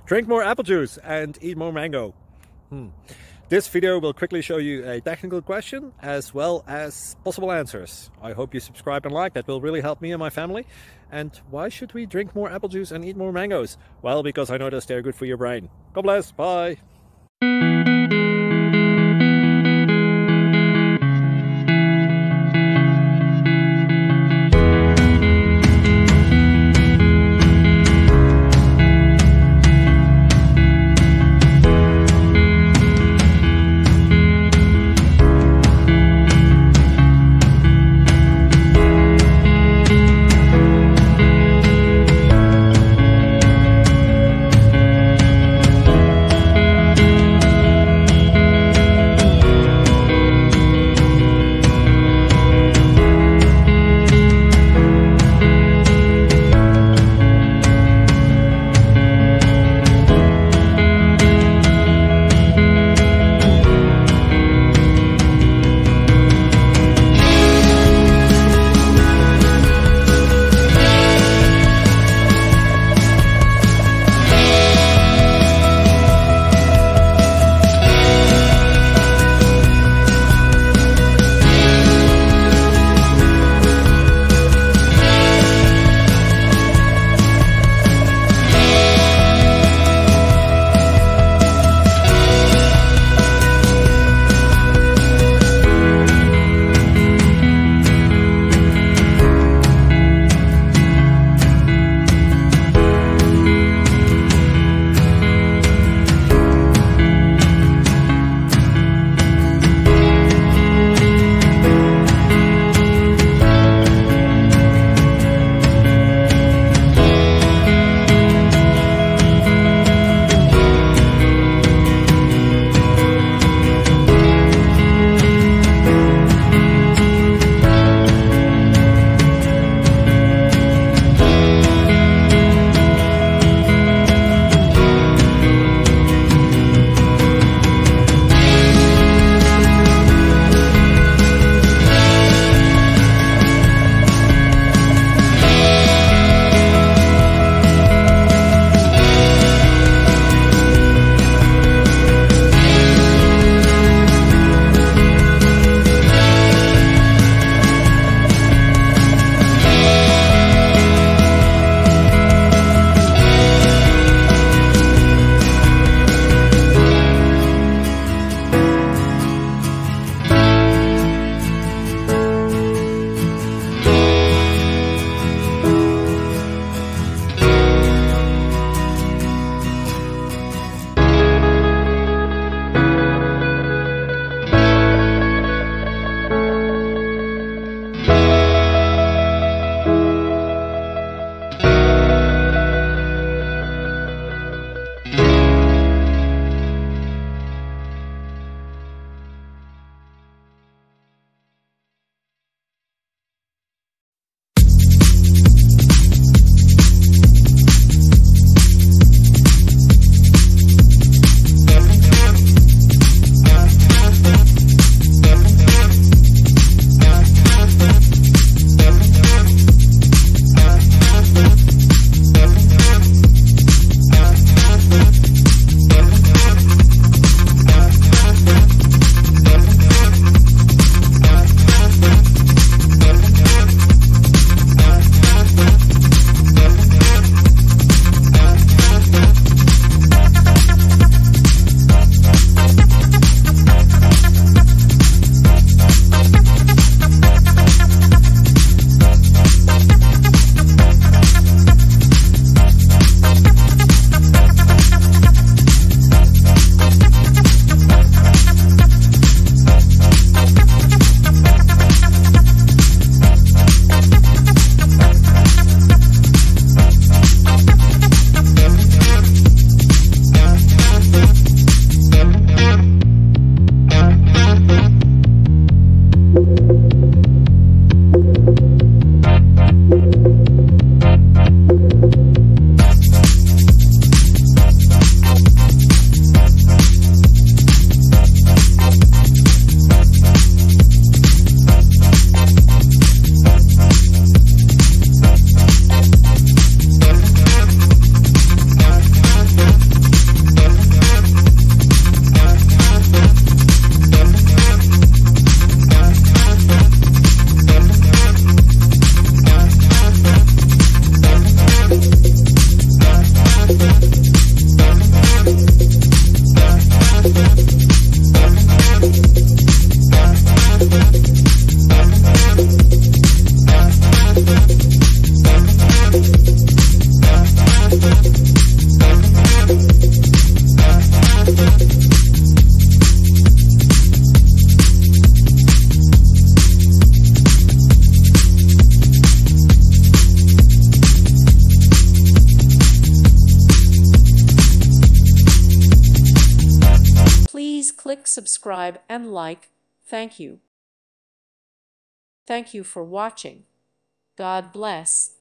Drink more apple juice and eat more mango. This video will quickly show you a technical question as well as possible answers. I hope you subscribe and like, that will really help me and my family. And why should we drink more apple juice and eat more mangoes? Well, because I noticed they're good for your brain. God bless, bye! subscribe and like. Thank you. Thank you for watching. God bless.